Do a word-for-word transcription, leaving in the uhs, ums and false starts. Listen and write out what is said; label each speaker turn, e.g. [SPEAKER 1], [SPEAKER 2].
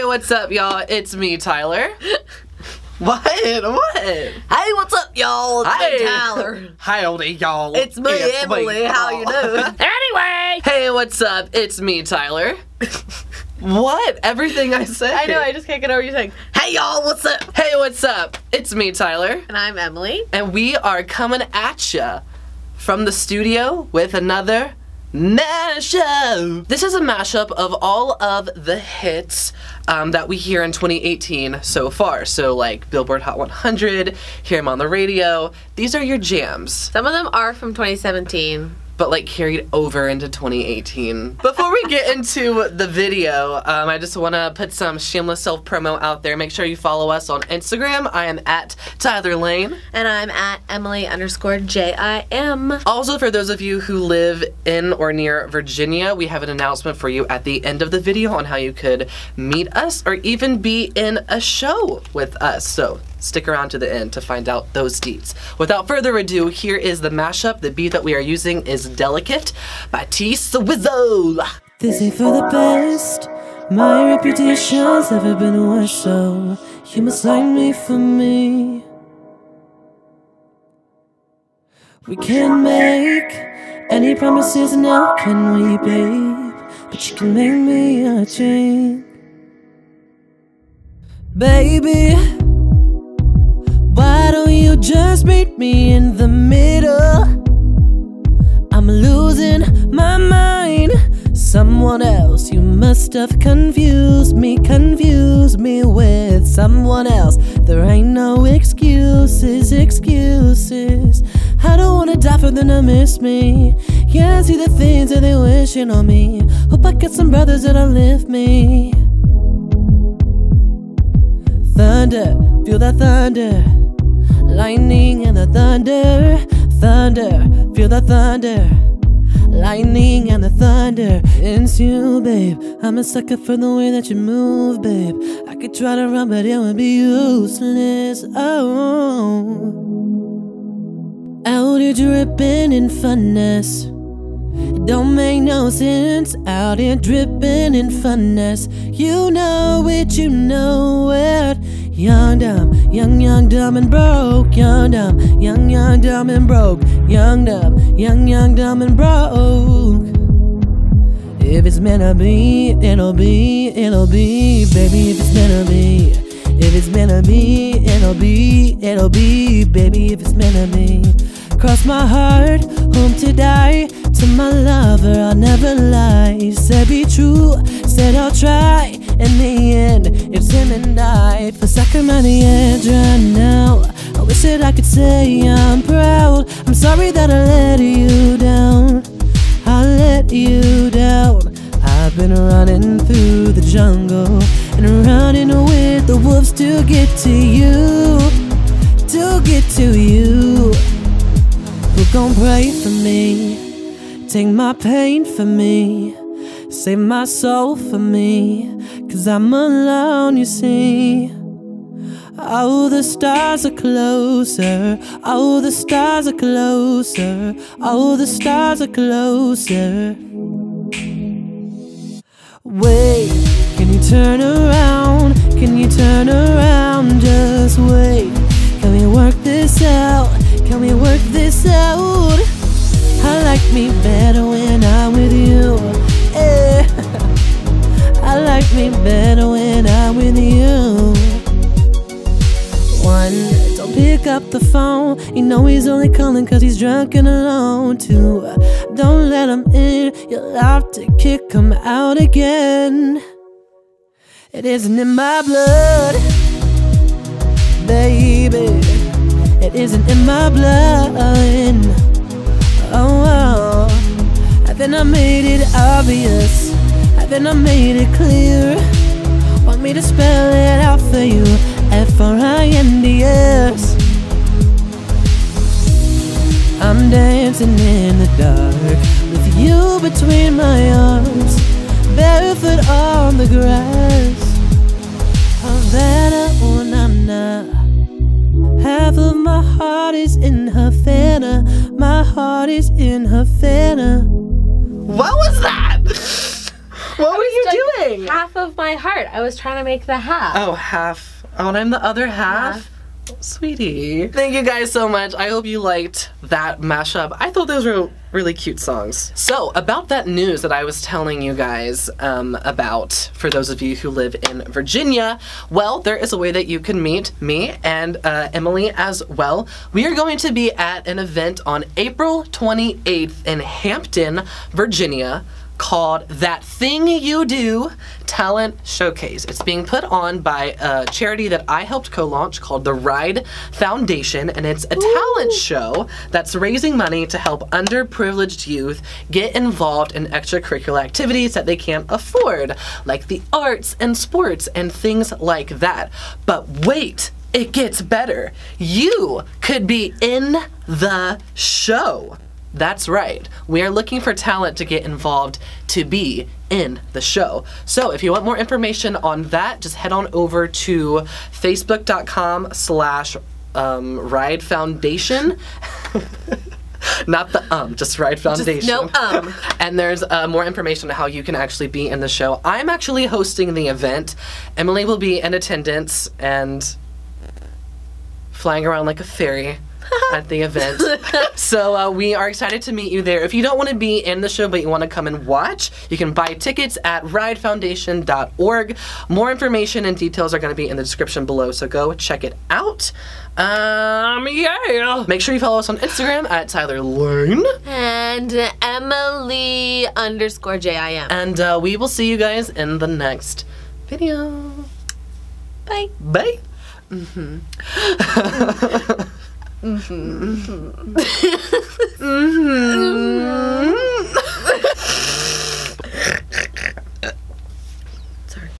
[SPEAKER 1] Hey, what's up, y'all? It's me, Tyler. What? What?
[SPEAKER 2] Hey, what's up, y'all? It's
[SPEAKER 1] Hi.
[SPEAKER 2] me, Tyler.
[SPEAKER 1] Howdy, y'all.
[SPEAKER 2] It's me,
[SPEAKER 1] It's
[SPEAKER 2] Emily.
[SPEAKER 1] me,
[SPEAKER 2] How you
[SPEAKER 1] y'all.
[SPEAKER 2] doing?
[SPEAKER 1] Anyway. Hey, what's up? It's me, Tyler. What? Everything I say.
[SPEAKER 2] I know, I just can't get over you saying, hey, y'all, what's up?
[SPEAKER 1] Hey, what's up? It's me, Tyler.
[SPEAKER 2] And I'm Emily.
[SPEAKER 1] And we are coming at ya from the studio with another mashup. This is a mashup of all of the hits um, that we hear in twenty eighteen so far. So like Billboard Hot one hundred, hear them on the radio. These are your jams,
[SPEAKER 2] Some of them are from twenty seventeen.
[SPEAKER 1] but like carried over into twenty eighteen. Before we get into the video, um, I just want to put some shameless self-promo out there. Make sure you follow us on Instagram. I am at Tyler Lane.
[SPEAKER 2] And I'm at Emily underscore J I M.
[SPEAKER 1] Also, for those of you who live in or near Virginia, we have an announcement for you at the end of the video on how you could meet us or even be in a show with us. So stick around to the end to find out those deets. Without further ado, here is the mashup. The beat that we are using is Delicate by T Swizzle.
[SPEAKER 3] This ain't for the best. My reputation's never been worse, so you must like me for me. We can't make any promises now, can we, babe? But you can make me a change. Baby, why don't you just meet me in the middle? I'm losing my mind. Someone else, you must have confused me, confused me with someone else. There ain't no excuses, excuses. I don't wanna die for them to miss me. Yeah, I see the things that they wishing on me. Hope I get some brothers that'll lift me. Thunder, feel that thunder. Lightning and the thunder. Thunder, feel the thunder. Lightning and the thunder. It's you, babe. I'm a sucker for the way that you move, babe. I could try to run, but it would be useless. Oh, out here dripping in funness. It don't make no sense. Out here dripping in funness. You know it, you know it. Young, dumb, young, young, dumb and broke. Young, dumb, young, young, dumb and broke. Young, dumb, young, young, dumb and broke. If it's meant to be, it'll be, it'll be. Baby, if it's meant to be. If it's meant to be, it'll be, it'll be. Baby, if it's meant to be. Cross my heart, home to die. To my lover, I'll never lie. Said be true, said I'll try. In the end, it's him and I. For second on the edge right now. I wish that I could say I'm proud. I'm sorry that I let you down. I let you down. I've been running through the jungle and running with the wolves to get to you. To get to you. Who gon' pray for me? Take my pain for me. Save my soul for me. Cause I'm alone, you see. Oh, the stars are closer. Oh, the stars are closer. Oh, the stars are closer. Wait, can you turn around? Can you turn around? Just wait. Can we work this out? Can we work this out? I like me better when I'm with you. Yeah. I like me better when I'm with you. One, don't pick up the phone. You know he's only calling cause he's drunk and alone. Two, don't let him in. You'll have to kick him out again. It isn't in my blood, baby. It isn't in my blood. Oh, oh. Haven't I made it obvious? Haven't I made it clear? Want me to spell it out for you? F R I N D S. I'm dancing in the dark with you between my arms, barefoot on the grass. Havana, oh na na. Half of my heart is in Havana. My heart is in Havana.
[SPEAKER 1] What was that? What were you doing?
[SPEAKER 2] half of my heart. I was trying to make the half.
[SPEAKER 1] Oh, half. Oh, and I'm the other half?
[SPEAKER 2] Half.
[SPEAKER 1] Sweetie. Thank you guys so much. I hope you liked that mashup. I thought those were really cute songs. So, about that news that I was telling you guys um, about, for those of you who live in Virginia, well, there is a way that you can meet me and uh, Emily as well. We are going to be at an event on April twenty-eighth in Hampton, Virginia, called That Thing You Do Talent Showcase. It's being put on by a charity that I helped co-launch called the Ride Foundation, and it's a Ooh. talent show that's raising money to help underprivileged youth get involved in extracurricular activities that they can't afford, like the arts and sports and things like that. But wait, it gets better. You could be in the show. That's right. We are looking for talent to get involved to be in the show. So if you want more information on that, just head on over to facebook.com slash Ride Foundation. Not the um, just Ride Foundation.
[SPEAKER 2] Just no um.
[SPEAKER 1] And there's uh, more information on how you can actually be in the show. I'm actually hosting the event. Emily will be in attendance and flying around like a fairy at the event. So uh, we are excited to meet you there. If you don't want to be in the show but you want to come and watch, you can buy tickets at ride foundation dot org. More information and details are going to be in the description below, so go check it out. Um, yeah. Make sure you follow us on Instagram at Tyler Lane.
[SPEAKER 2] And Emily underscore J I M.
[SPEAKER 1] And uh, we will see you guys in the next video.
[SPEAKER 2] Bye.
[SPEAKER 1] Bye.
[SPEAKER 2] Mm-hmm.
[SPEAKER 1] Mm-hmm. Mm-hmm. Mm-hmm.